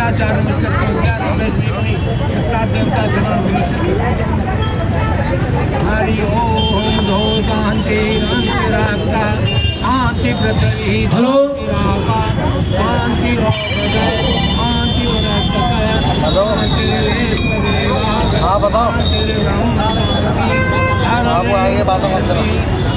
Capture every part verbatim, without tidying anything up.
सदाचार हरि ओम धो शांति शांति पृथ्वी शांति हाँ बताओ, आपको आगे बातों मत करो।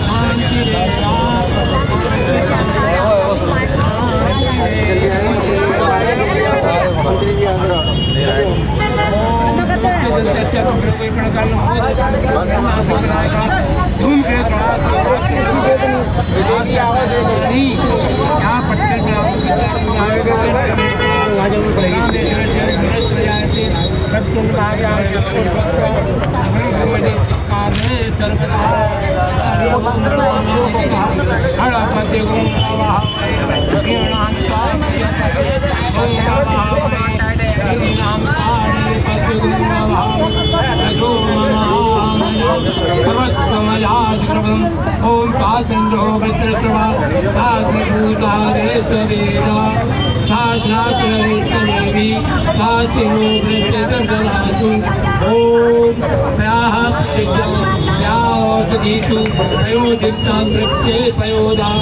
ओम पाचंद्रो वृत्रवा साधुभूतारे सवेदा साधनात्रेवी साचिनो वृत्रदलासु ओम प्राह सिद्धं यावदीतु प्रयोदितां वृत्ते प्रयोदा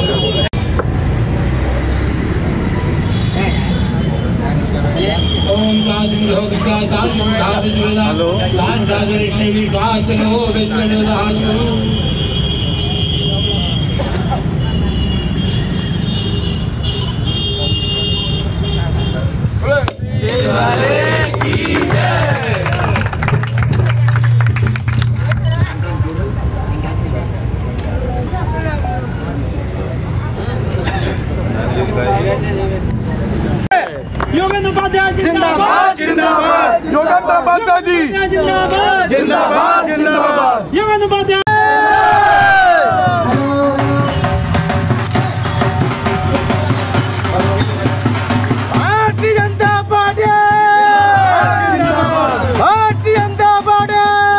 ओम पाचंद्रो विद्यादासुधाविद्वेदा दानदागरिष्णेवी वाचनो वृत्रदलासु योगेंद्र उपाध्याय जिंदाबाद जिंदाबाद, योगेंद्र उपाध्याय जी जिंदाबाद जिंदाबाद जिंदाबाद, योगेंद्र उपाध्याय भारतीय जनता पार्टी भारतीय जनता पार्टी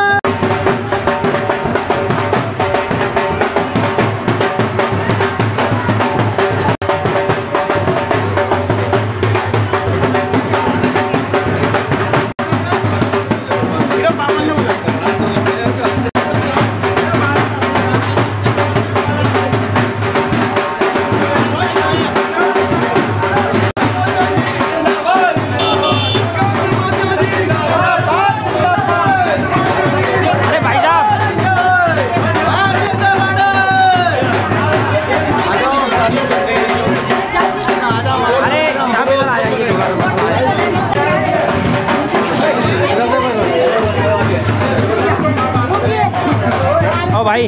ओ भाई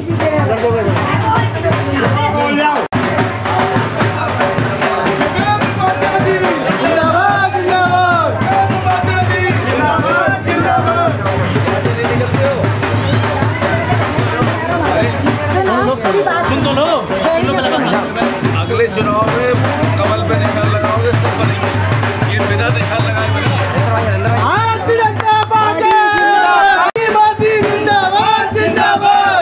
अगले चुनाव में कमल पे निशान लगाओगे सब बनेंगे, ये बिना निशान लगाए बनेंगे। भारतीय जनता पार्टी जिंदाबाद जिंदाबाद,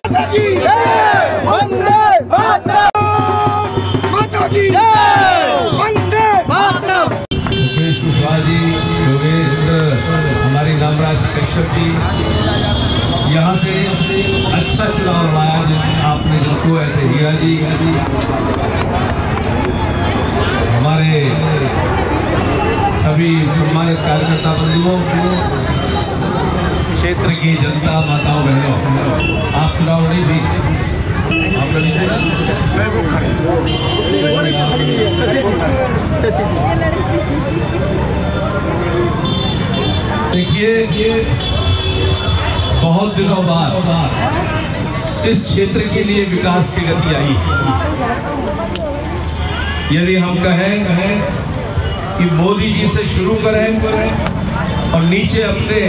वंदे मातरम माता की वंदे मातरम। मुकेश कुशवाहा जी, योगेंद्र, हमारी नामराज कश्यप जी, यहाँ से अच्छा चुनाव लड़ाया जिन आपने जिनको, ऐसे हीरा जी, हमारे सभी सम्मानित कार्यकर्ता बंधुओं, क्षेत्र की जनता माताओं बहनों, आप चुनाव लड़ी थी, आप लड़ी थी ना? देखिए, बहुत दिनों बाद इस क्षेत्र के लिए विकास की गति आई। यदि हम कहें कि मोदी जी से शुरू करें और नीचे अपने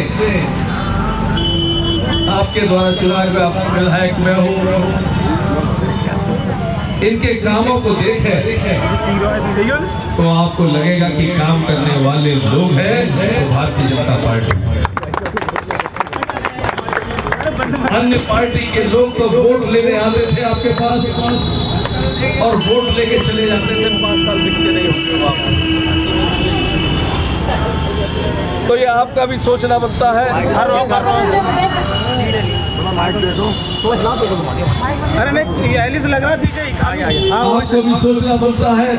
आपके द्वारा चुनाव में विधायक मैं हूँ, इनके कामों को देखें तो आपको लगेगा कि काम करने वाले लोग हैं तो भारतीय जनता पार्टी। अन्य पार्टी के लोग तो वोट लेने आते थे आपके पास और वोट लेके चले जाते थे, पांच साल दिखते नहीं होंगे। तो ये आपका भी सोचना बनता है। अरे नहीं, ये एलिस लग रहा है पीछे ही। आपको भी सोचना बनता है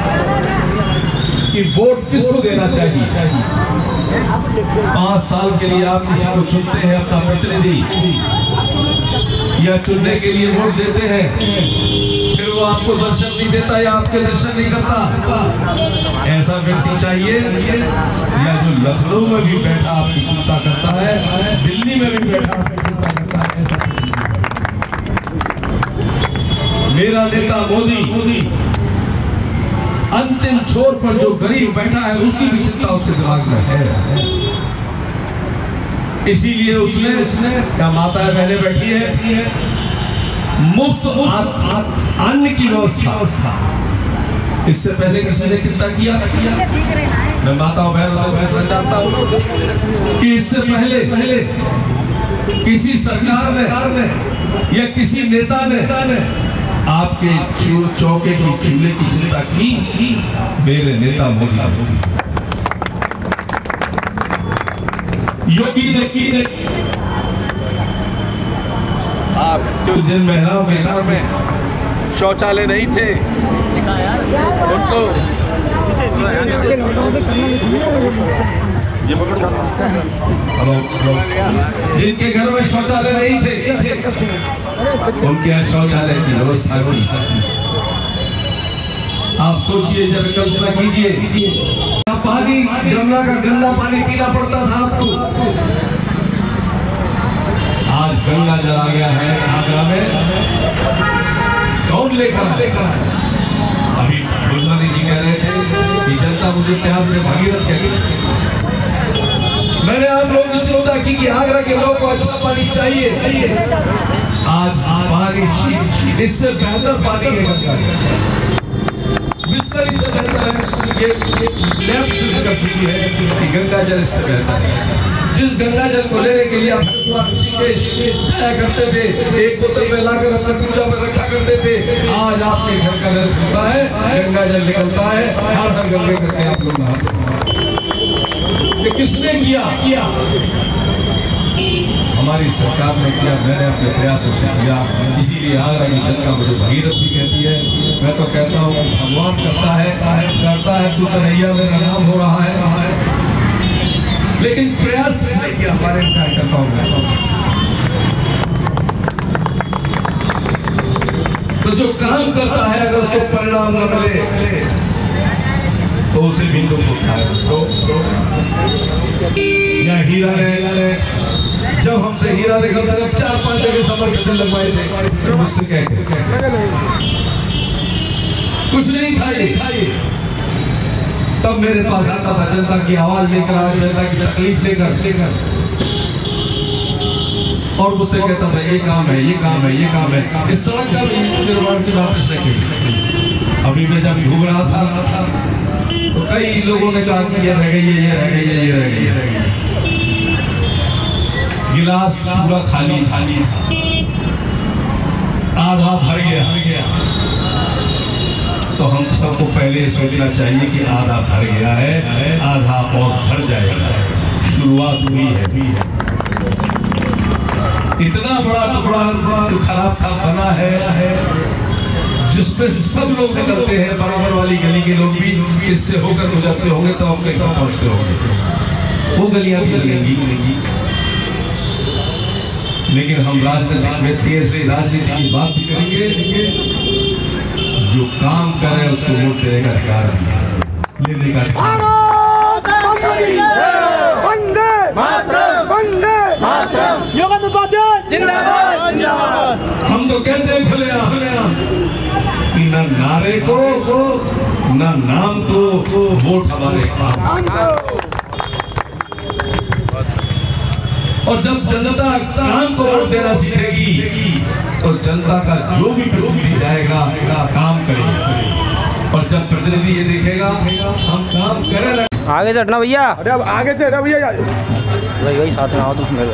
कि वोट किसको देना चाहिए। पांच साल के लिए आप किसी को चुनते हैं अपना प्रतिनिधि, या चुनने के लिए वोट देते हैं, फिर वो आपको दर्शन नहीं देता या आपके दर्शन नहीं करता। ऐसा व्यक्ति चाहिए या जो लखनऊ में भी बैठा आपकी चिंता करता है, दिल्ली में भी बैठा आपकी चिंता करता है। ऐसा मेरा नेता मोदी अंतिम छोर पर जो गरीब बैठा है उसकी भी चिंता उसके दिमाग में है। इसीलिए उसने क्या माता बहने बैठी है, मुफ्त अन्न की व्यवस्था। इससे पहले किसी ने चिंता किया? मैं माताओं बहनों से पूछना चाहता हूं कि इससे पहले पहले किसी सरकार ने या किसी नेता ने आपके चौके की चूल्हे की चिंता की? मेरे नेता मोदी योगी ने की ने आप जिन महिलाओं महिलाओं में शौचालय नहीं थे उनको जिनके घर में शौचालय नहीं थे उनके यहाँ शौचालय की व्यवस्था की। आप सोचिए, जब कल्पना कीजिए, पानी यमुना का गंदा पानी पीना पड़ता था आपको, आज गंगा जल आ गया है आगरा में। कौन लेकर लेकर अभी गुलमानी जी कह रहे थे कि जनता मुझे प्यार से भगीरथ कहती। मैंने आप लोगों की चिंता की कि आगरा के लोगों को अच्छा पानी चाहिए। आज पानी इससे बेहतर पानी है गंगा, बिस्तर इससे बेहतर है। ये लैब सिद्ध कर चुकी है कि गंगा जल इससे बेहतर है। जिस गंगा जल को लेने के लिए आप जाया करते थे, एक बोतल में लाकर अपने पूजा में रखा करते थे, आज आपके घर का जल खुलता है, गंगा जल निकलता है, हर हर गंगे करके आप लोग नहाते हैं। ये किसने किया? किया हमारी सरकार ने किया, मैंने अपने प्रयासों से किया। इसीलिए आगरा की जनता मुझे भगीरथ भी कहती है। मैं तो कहता हूँ भगवान करता है करता है तू कन्हैया मेरा नाम हो रहा है, लेकिन प्रयास नहीं किया हमारे कार्यकर्ताओं ने। तो जो काम करता है अगर उसको परिणाम न मिले तो उसे भी दुख होता है। तो, तो या हीरा ने जब हमसे हीरा ने कम से कम चार पांच जगह समर से लगवाए थे, तो मुझसे कहते कुछ नहीं था ये। तब मेरे पास आता था जनता की आवाज लेकर, जनता की तकलीफ लेकर लेकर और मुझसे कहता था ये काम है, ये काम है, ये काम है। इस सड़क का निर्माण की बात इसने की। अभी मैं जब घूम रहा था तो कई लोगों ने कहा कि ये रह गई है, ये रह गई है, ये रह गई है। गिलास पूरा खाली खाली आधा भर गया भर गया तो हम सबको पहले सोचना चाहिए कि आधा भर गया है, आधा और भर जाएगा। शुरुआत हुई है। इतना बड़ा टुकड़ा जो खराब था बना है, जिसपे सब लोग निकलते हैं, बराबर वाली गली के लोग भी इससे होकर गुजरते होंगे तो अपने घर पहुंचते होंगे। वो गलियां भी लगेंगी, लेकिन हम राजनीतिक व्यक्ति से राजनीति की बात भी करेंगे। जो काम करे उसको वोट देने का अधिकार लेने का अधिकार। वंदे मातरम, वंदे मातरम, योगेंद्र उपाध्याय जिंदाबाद, जिंदाबाद। हम तो कहते हैं खुलेआम कि न नारे को न नाम को वोट हमारे काम। और जब जनता काम को वोट देना सीखेगी तो जनता का जो भी प्रतिनिधि जाएगा काम करेगा। और जब प्रतिनिधि ये देखेगा हम काम करें, आगे से हटना भैया। अरे अब आगे से हटा भैया, भाई वही साथ में आओ तुम मेरे।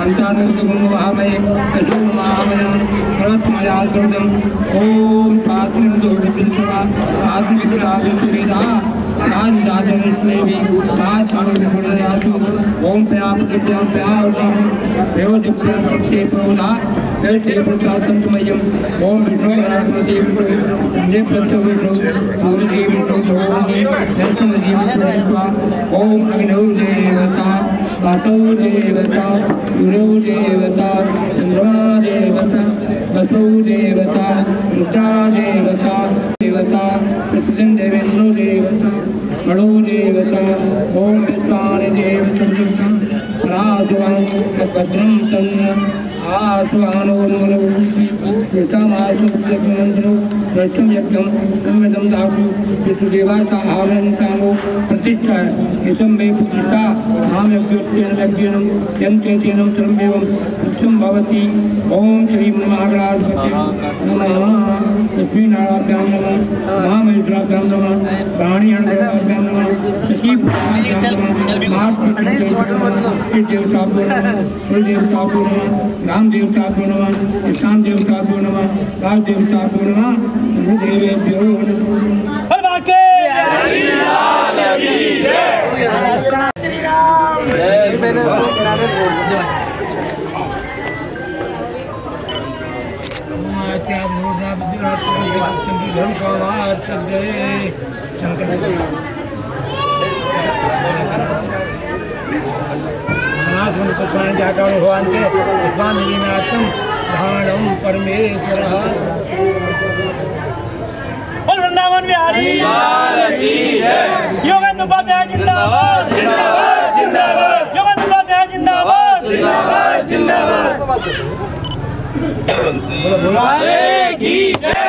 संतानों ओम ओम ओम अग्नौ देवता वातौ देवता गुरौ देवता चंद्रमा देवता वसौ देवता रुद्रा देवता देवता प्रतिदिन देवेंद्रो देवता बड़ो देवता ओम विस्तार देवता राजवान भद्रम तन्न आसवानो नमो पितामासुमंत्रो रक्षम यज्ञम संवेदम दासु विष्णुदेवाता आवरणतामो प्रतिष्ठा हितम मे प्रतिष्ठा नाम यज्ञोत्तेन यज्ञनम यम चैतन्यम सर्वमेवं उत्तम भवति ओम श्री महागणाधिपते नमः लक्ष्मीनारायणाभ्यां नमः महामहेश्वराभ्यां नमः प्राणियाणाभ्यां नमः सखीभ्यां नमः देवताभ्यो नमः कुलदेवताभ्यो नमः राम देवताभ्यो नमः ईशान देवताभ्यो नमः राज देवताभ्यो नमः गुरुदेवेभ्यो नमः परमेश्वर वृंदावन बिहारी योगेंद्र उपाध्याय जिंदाबाद जिंदाबाद जिंदाबाद योगेंद्र उपाध्याय जिंदाबाद जिंदाबाद जिंदाबाद बोले की जय।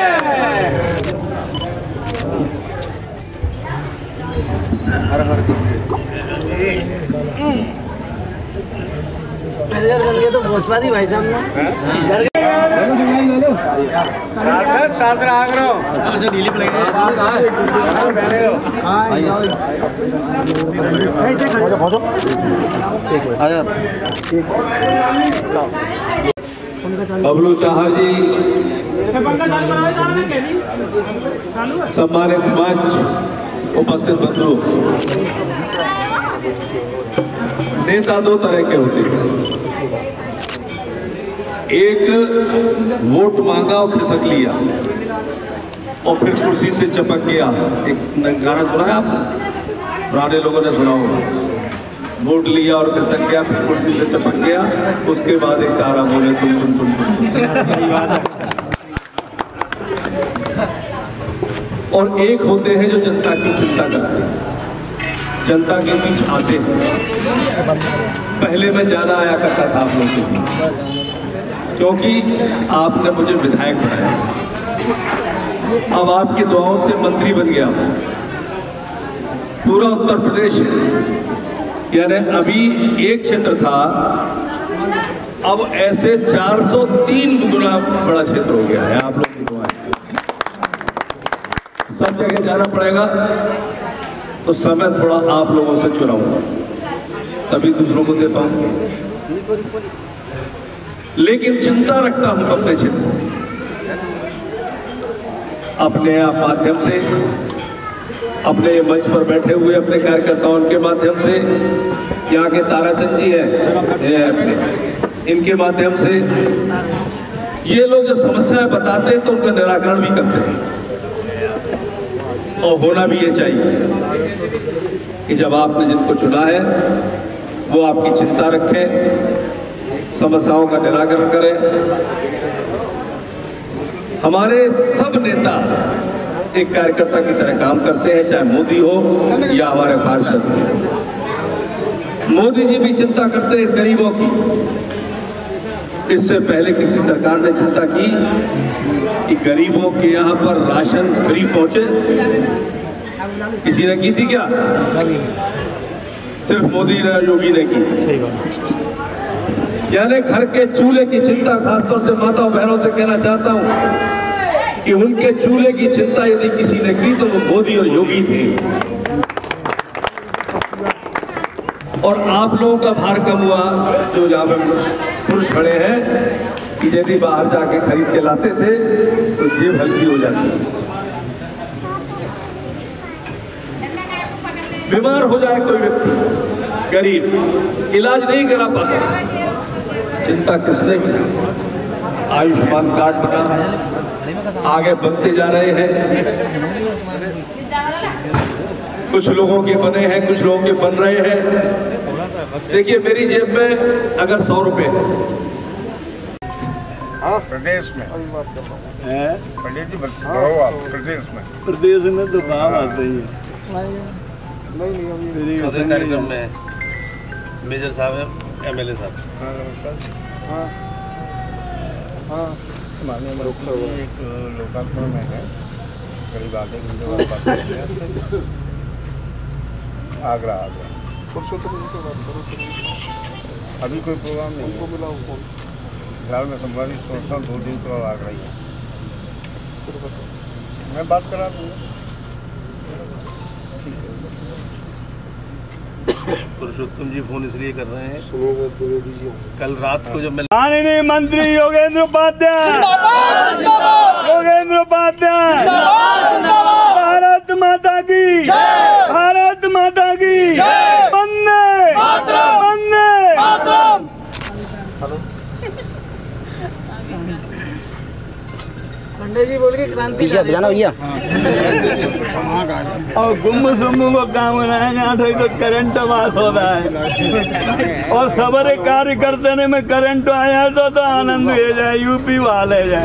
तो पहुंचवा दी भाई साहब ने बबलू चाहर जी, सम्मानित मंच, उपस्थित बंधु, नेता दो तरह के होते हैं। एक वोट मांगा और खिसक लिया और फिर कुर्सी से चपक गया। एक गाना सुना है आप, पुराने लोगों ने सुना होगा। वोट लिया और खिसक गया, फिर कुर्सी से चपक गया, उसके बाद एक तारा बोले तुम तुम तुम तुम और एक होते हैं जो जनता की चिंता करते हैं, जनता के बीच आते हैं। पहले मैं ज्यादा आया करता था आप लोगों के बीच, क्योंकि आपने मुझे विधायक बनाया। अब आपकी दुआओं से मंत्री बन गया। पूरा उत्तर प्रदेश यानी अभी एक क्षेत्र था, अब ऐसे चार सौ तीन गुना बड़ा क्षेत्र हो गया है। आप लोग की दुआएं, सब जगह जाना पड़ेगा तो समय थोड़ा आप लोगों से चुराऊंगा, तभी दूसरों को दे पाऊंगा। लेकिन चिंता रखता हूं अपने क्षेत्र, अपने आप माध्यम से, अपने मंच पर बैठे हुए अपने कार्यकर्ताओं के माध्यम से, यहाँ के ताराचंद जी हैं, इनके माध्यम से। ये लोग जब समस्याएं बताते हैं तो उनका निराकरण भी करते हैं, और होना भी ये चाहिए कि जब आपने जिनको चुना है वो आपकी चिंता रखें, समस्याओं का निराकरण करें। हमारे सब नेता एक कार्यकर्ता की तरह काम करते हैं, चाहे मोदी हो या हमारे पार्षद। मोदी जी भी चिंता करते हैं गरीबों की। इससे पहले किसी सरकार ने चिंता की कि गरीबों के यहाँ पर राशन फ्री पहुंचे? किसी ने की थी क्या? सिर्फ मोदी ने, योगी ने की। यानी घर के चूल्हे की चिंता, खासतौर से माताओं बहनों से कहना चाहता हूं कि उनके चूल्हे की चिंता यदि किसी ने की तो वो मोदी और योगी थे। और आप लोगों का भार कम हुआ जो जहाँ पे पुरुष खड़े हैं कि यदि बाहर जाके खरीद के लाते थे तो जेब हल्की हो जाती। बीमार हो जाए कोई व्यक्ति गरीब, इलाज नहीं करा पाता, चिंता किसने की? आयुष्मान कार्ड बना, आगे बनते जा रहे हैं, कुछ लोगों के बने हैं, कुछ लोगों के बन रहे हैं। देखिए मेरी जेब में अगर सौ रुपए है प्रदेश में पंडित जी प्रदेश में प्रदेश में तो काम आते ही है। कार्यक्रम में मेजर साहब है, एमएलए साहब। हाँ हाँ एक लोकार्पण में है, करीब आधे घंटे बाद आगरा आगरा अभी कोई प्रोग्राम नहीं है। फिलहाल मैं संवादित सोचता हूँ दो दिन तो आगरा ही है, मैं बात करा दूँगा। पुरुषोत्तम जी फोन इसलिए कर रहे हैं, कल रात को जब मैं माननीय मंत्री योगेंद्र उपाध्याय, योगेंद्र उपाध्याय, भारत माता की, भारत माता की, वंदे वंदे। पंडित जी बोल के क्रांति बजाना भैया। और गुम्म सुम्म को काम बनाएंगे तो करंट पास होता है, और सबरे कार्य करते ने में करंट आया तो तो आनंद ले जाए, यूपी वाले जाए।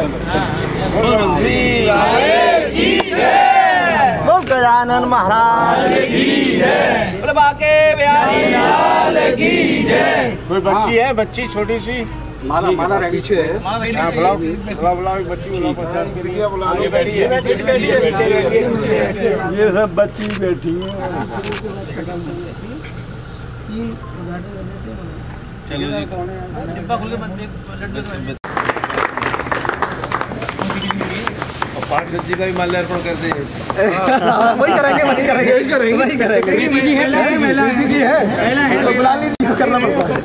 गजानन महाराज की जय, बाके बिहारी लाल की जय। कोई बच्ची है, बच्ची छोटी सी माला माला पीछे है, बुलाओ बुलाओ बुलाओ बच्ची बुलाओ, पचास रुपया बुला लो। ये सब बच्ची बैठी है। और पाँच गज्जी का भी माल्यार्पण कर दे। वही करेंगे वही करेंगे वही करेंगे वही करेंगे दीदी है दीदी है तो बुला लीजिए, करना पड़ता है।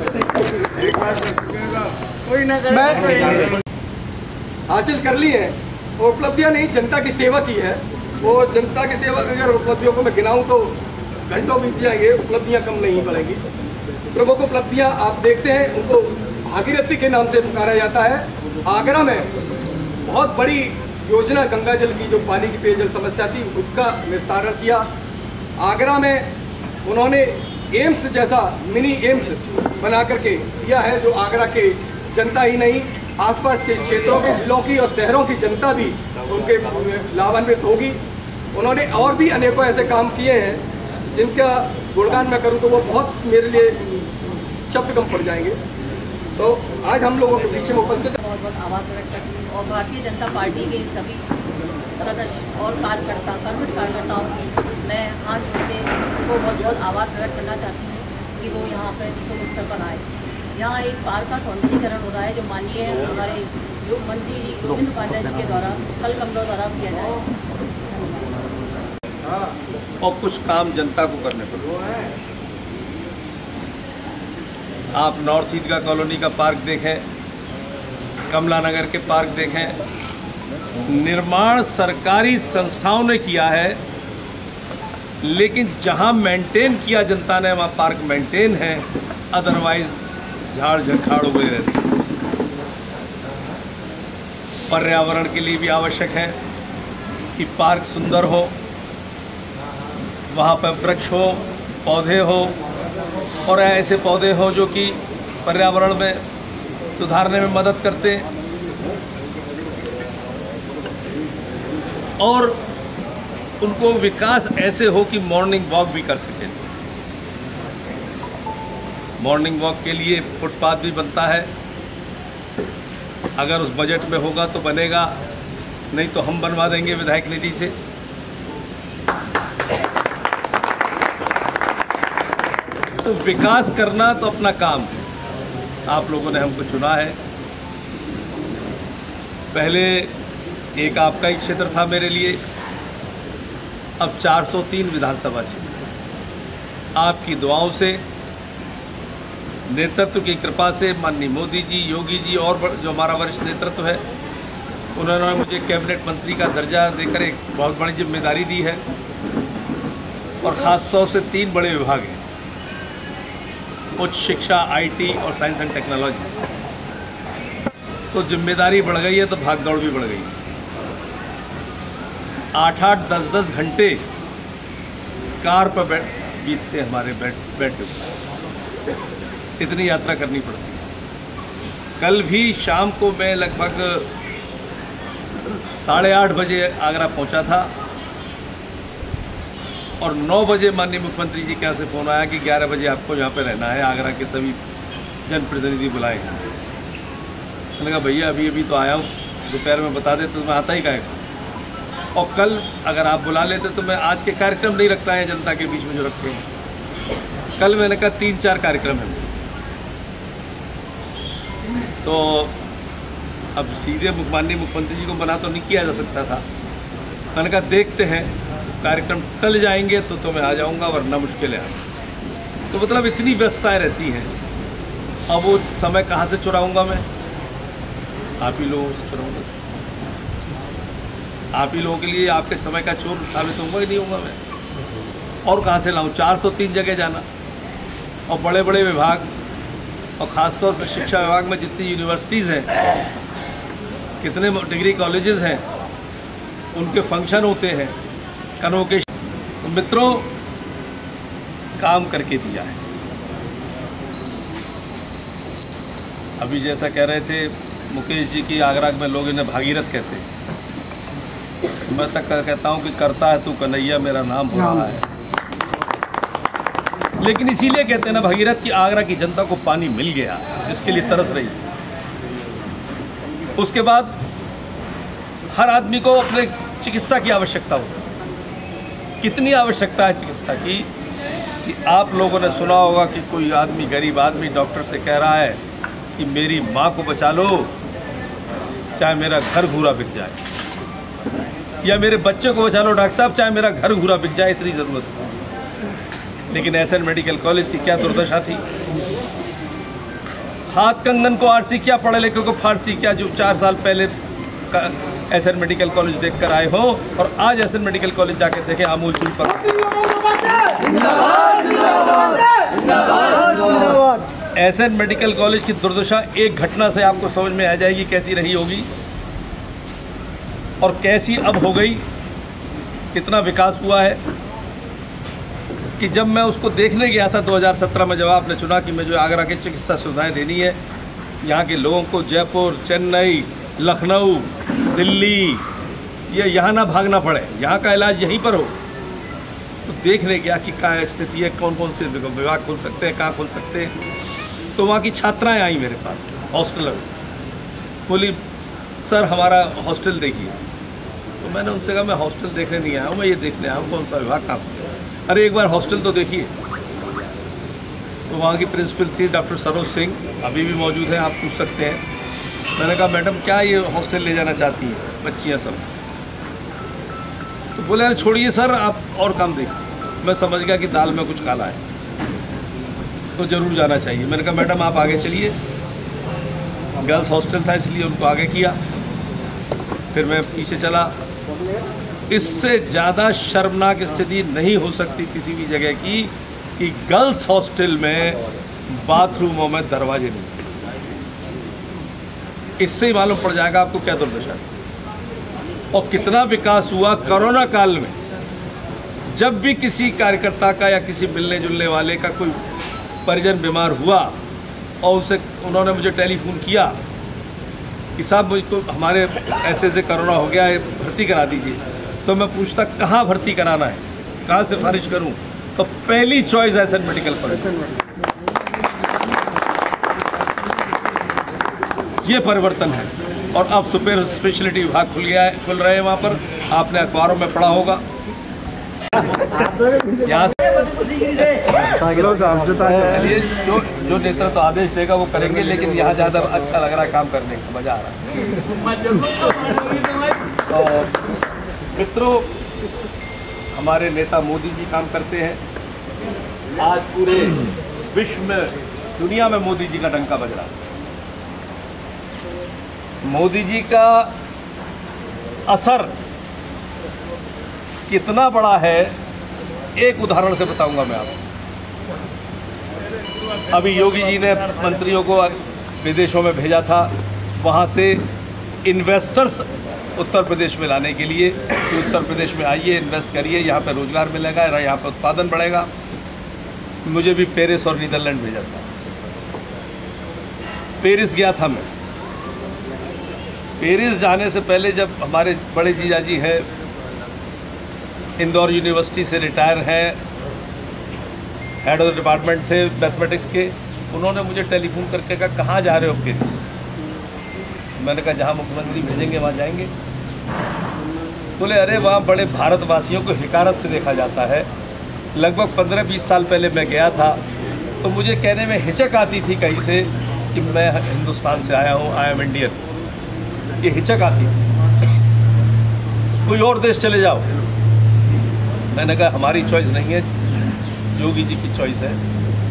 हासिल कर ली है और उपलब्धियां नहीं, जनता की सेवा की है। वो जनता की सेवा अगर उपलब्धियों को मैं गिनाऊं तो घंटों बीत जाएंगे, उपलब्धियां कम नहीं पड़ेंगी। प्रमुख उपलब्धियां आप देखते हैं, उनको भागीरथी के नाम से पुकारा जाता है। आगरा में बहुत बड़ी योजना गंगा जल की, जो पानी की पेयजल समस्या थी, उसका निस्तारण किया। आगरा में उन्होंने एम्स जैसा मिनी एम्स बना करके किया है, जो आगरा के जनता ही नहीं आसपास के क्षेत्रों के जिलों की और शहरों की जनता भी उनके लाभान्वित होगी। उन्होंने और भी अनेकों ऐसे काम किए हैं जिनका गुणगान मैं करूं तो वो बहुत मेरे लिए शब्द कम पड़ जाएंगे। तो आज हम लोगों के बीच में उपस्थित बहुत बहुत आभार प्रकट करती हूँ, और भारतीय जनता पार्टी के सभी सदस्य और कार्यकर्ता कर्मठ कार्यकर्ताओं की मैं हाथ जोड़ के उनको बहुत बहुत आभार प्रकट करना चाहती हूँ कि वो यहाँ पर शुभ अवसर पर आए। यहाँ एक पार्क का सौंदर्यीकरण हो रहा है, जो माननीय हमारे योग मंत्री जी गोविंद उपाध्याय जी के द्वारा कल कमरों द्वारा किया जाए। और कुछ काम जनता को करने पड़े। आप नॉर्थ ईस्ट का कॉलोनी का पार्क देखें, कमला नगर के पार्क देखें, निर्माण सरकारी संस्थाओं ने किया है, लेकिन जहां मेंटेन किया जनता ने वहां पार्क मेंटेन है, अदरवाइज झाड़ झंखाड़ उगे रहते। पर्यावरण के लिए भी आवश्यक है कि पार्क सुंदर हो, वहाँ पर वृक्ष हो, पौधे हो, और ऐसे पौधे हो जो कि पर्यावरण में सुधारने में मदद करते, और उनको विकास ऐसे हो कि मॉर्निंग वॉक भी कर सकें। मॉर्निंग वॉक के लिए फुटपाथ भी बनता है, अगर उस बजट में होगा तो बनेगा, नहीं तो हम बनवा देंगे विधायक निधि से। तो विकास करना तो अपना काम है, आप लोगों ने हमको चुना है। पहले एक आपका ही क्षेत्र था मेरे लिए, अब चार सौ तीन विधानसभा क्षेत्र। आपकी दुआओं से, नेतृत्व की कृपा से माननीय मोदी जी, योगी जी और जो हमारा वरिष्ठ नेतृत्व है, उन्होंने मुझे कैबिनेट मंत्री का दर्जा देकर एक बहुत बड़ी जिम्मेदारी दी है और ख़ास तौर से तीन बड़े विभाग हैं, उच्च शिक्षा, आईटी और साइंस एंड टेक्नोलॉजी। तो जिम्मेदारी बढ़ गई है तो भागदौड़ भी बढ़ गई है। आठ आठ दस दस घंटे कार पर बैठ बीतते हमारे बैठ बैठे इतनी यात्रा करनी पड़ती है। कल भी शाम को मैं लगभग साढ़े आठ बजे आगरा पहुंचा था और नौ बजे माननीय मुख्यमंत्री जी के यहाँ से फ़ोन आया कि ग्यारह बजे आपको यहाँ पे रहना है, आगरा के सभी जनप्रतिनिधि बुलाए हैं। मैंने कहा भैया अभी अभी तो आया हूँ, दोपहर में बता दे तो मैं आता ही काहे। और कल अगर आप बुला लेते तो मैं आज के कार्यक्रम नहीं रखता है जनता के बीच में जो रखे हैं। कल मैंने कहा तीन चार कार्यक्रम हैं, तो अब सीधे माननीय मुख्यमंत्री जी को मना तो नहीं किया जा सकता था। मैंने कहा देखते हैं, कार्यक्रम टल जाएंगे तो तो मैं आ जाऊंगा, वरना मुश्किल है। तो मतलब इतनी व्यस्तताएं रहती हैं, अब वो समय कहाँ से चुराऊंगा मैं? आप ही लोगों से चुराऊंगा। आप ही लोगों के लिए आपके समय का चोर साबित होऊंगा ही नहीं होऊंगा मैं। और कहाँ से लाऊं? चार सौ तीन जगह जाना और बड़े बड़े विभाग और ख़ासतौर से शिक्षा विभाग में जितनी यूनिवर्सिटीज़ हैं, कितने डिग्री कॉलेजेस हैं, उनके फंक्शन होते हैं, कन्वोकेशन। तो मित्रों, काम करके दिया है। अभी जैसा कह रहे थे मुकेश जी की आगरा में लोग इन्हें भागीरथ कहते हैं, मैं तक कहता हूँ कि करता है तू कन्हैया मेरा नाम हो रहा है। लेकिन इसीलिए कहते हैं ना भागीरथ की आगरा की जनता को पानी मिल गया, इसके लिए तरस रही। उसके बाद हर आदमी को अपने चिकित्सा की आवश्यकता होती है। कितनी आवश्यकता है चिकित्सा की कि आप लोगों ने सुना होगा कि कोई आदमी, गरीब आदमी डॉक्टर से कह रहा है कि मेरी माँ को बचा लो, चाहे मेरा घर घूरा बिक जाए, या मेरे बच्चे को बचा लो डॉक्टर साहब, चाहे मेरा घर घूरा बिक जाए, इतनी ज़रूरत है। लेकिन एसएन मेडिकल कॉलेज की क्या दुर्दशा थी। हाथ कंगन को आरसी क्या, पढ़े लिखे को फारसी क्या, जो चार साल पहले एसएन मेडिकल कॉलेज देख कर आए हो और आज एसएन मेडिकल कॉलेज जाके देखें अमूल चूल पर। एसएन मेडिकल कॉलेज की दुर्दशा एक घटना से आपको समझ में आ जाएगी कैसी रही होगी और कैसी अब हो गई। कितना विकास हुआ है कि जब मैं उसको देखने गया था दो हज़ार सत्रह में, जब आपने चुना कि मुझे आगरा की चिकित्सा सुविधाएं देनी है, यहाँ के लोगों को जयपुर, चेन्नई, लखनऊ, दिल्ली, ये यहाँ ना भागना पड़े, यहाँ का इलाज यहीं पर हो, तो देखने गया कि क्या स्थिति है, कौन कौन से विभाग खोल सकते हैं, कहाँ खोल सकते हैं। तो वहाँ की छात्राएँ आई मेरे पास, हॉस्टलर्स, बोली सर हमारा हॉस्टल देखिए। तो मैंने उनसे कहा मैं हॉस्टल देखने नहीं आया हूँ, मैं ये देखने आया हूँ कौन सा विभाग काम। अरे एक बार हॉस्टल तो देखिए। तो वहाँ की प्रिंसिपल थी डॉक्टर सरोज सिंह, अभी भी मौजूद है, आप पूछ सकते हैं। मैंने कहा मैडम क्या ये हॉस्टल ले जाना चाहती हैं बच्चियाँ सब? तो बोले अरे छोड़िए सर, आप और काम देखिए। मैं समझ गया कि दाल में कुछ काला है, तो ज़रूर जाना चाहिए। मैंने कहा मैडम आप आगे चलिए। गर्ल्स हॉस्टल था इसलिए उनको आगे किया, फिर मैं पीछे चला। इससे ज़्यादा शर्मनाक स्थिति नहीं हो सकती किसी भी जगह की कि गर्ल्स हॉस्टल में बाथरूमों में दरवाजे नहीं। इससे ही मालूम पड़ जाएगा आपको क्या दुर्दशा है और कितना विकास हुआ। कोरोना काल में जब भी किसी कार्यकर्ता का या किसी मिलने जुलने वाले का कोई परिजन बीमार हुआ और उनसे उन्होंने मुझे टेलीफोन किया कि साहब मुझको हमारे ऐसे ऐसे कोरोना हो गया है, भर्ती करा दीजिए, तो मैं पूछता कहाँ भर्ती कराना है, कहाँ सिफारिश करूँ, तो पहली चॉइस एसएन मेडिकल कॉलेज। ये परिवर्तन है। और अब सुपर स्पेशलिटी विभाग खुल गया है, खुल रहे हैं वहाँ पर, आपने अखबारों में पढ़ा होगा। यहाँ से जो जो नेतृत्व तो आदेश देगा वो करेंगे, लेकिन यहाँ ज़्यादा अच्छा लग रहा है काम करने का, मज़ा आ रहा है। तो मित्रों, हमारे नेता मोदी जी काम करते हैं। आज पूरे विश्व में दुनिया में मोदी जी का डंका बज रहा है। मोदी जी का असर कितना बड़ा है, एक उदाहरण से बताऊंगा मैं आपको। अभी योगी जी ने मंत्रियों को विदेशों में भेजा था, वहाँ से इन्वेस्टर्स उत्तर प्रदेश में लाने के लिए कि उत्तर प्रदेश में आइए, इन्वेस्ट करिए, यहाँ पे रोजगार मिलेगा, यहाँ पे उत्पादन बढ़ेगा। मुझे भी पेरिस और नीदरलैंड भेजा था। पेरिस गया था मैं। पेरिस जाने से पहले जब हमारे बड़े जीजा जी हैं, इंदौर यूनिवर्सिटी से रिटायर हैं, हेड ऑफ द डिपार्टमेंट थे मैथमेटिक्स के, उन्होंने मुझे टेलीफोन करके कहा कहाँ जा रहे हो पेरिस? मैंने कहा जहाँ मुख्यमंत्री भेजेंगे वहाँ जाएंगे। बोले अरे वहाँ बड़े भारतवासियों को हिकारत से देखा जाता है। लगभग पंद्रह बीस साल पहले मैं गया था तो मुझे कहने में हिचक आती थी कहीं से कि मैं हिंदुस्तान से आया हूँ, आई एम इंडियन, ये हिचक आती थी। कोई और देश चले जाओ। मैंने कहा हमारी चॉइस नहीं है, योगी जी की चॉइस है।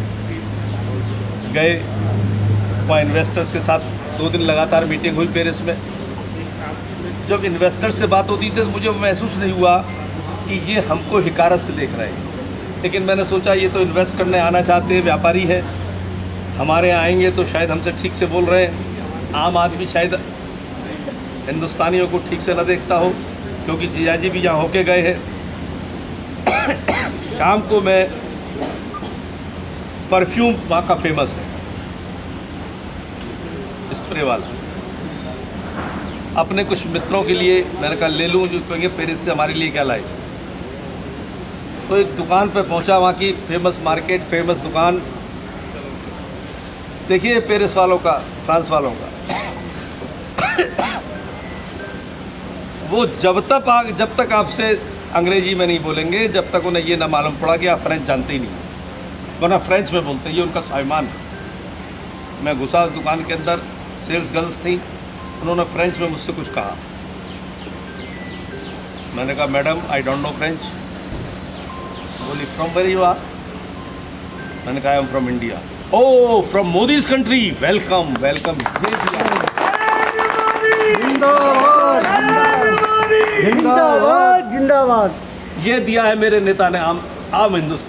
गए वहाँ इन्वेस्टर्स के साथ दो दिन लगातार मीटिंग हुई पेरिस में। जब इन्वेस्टर्स से बात होती थी तो मुझे महसूस नहीं हुआ कि ये हमको हिकारत से देख रहे हैं, लेकिन मैंने सोचा ये तो इन्वेस्ट करने आना चाहते हैं, व्यापारी है, हमारे यहाँ आएंगे तो शायद हमसे ठीक से बोल रहे हैं। आम आदमी शायद हिंदुस्तानियों को ठीक से न देखता हो, क्योंकि जीजाजी भी यहाँ होके गए हैं। शाम को मैं परफ्यूम वहाँ का फेमस है, स्प्रे वाला, अपने कुछ मित्रों के लिए मैंने कहा ले लूँ, जो कहेंगे पेरिस से हमारे लिए क्या लाए। तो एक दुकान पे पहुँचा, वहाँ की फेमस मार्केट, फेमस दुकान। देखिए पेरिस वालों का, फ्रांस वालों का, वो जब तक आ, जब तक आपसे अंग्रेजी में नहीं बोलेंगे, जब तक उन्हें ये ना मालूम पड़ा कि आप फ्रेंच जानते ही नहीं, वरना फ्रेंच में बोलते हैं, ये उनका स्वाभिमान है। मैं घुसा दुकान के अंदर, सेल्स गर्ल्स थी, उन्होंने फ्रेंच में मुझसे कुछ कहा। मैंने कहा madam I don't know French. बोली फ्रॉम वेयर यू आर? मैंने कहा I am from India. Oh from Modi's country, welcome welcome. जिंदाबाद जिंदाबाद। ये दिया है मेरे नेता ने आम आम हिंदुस्तान।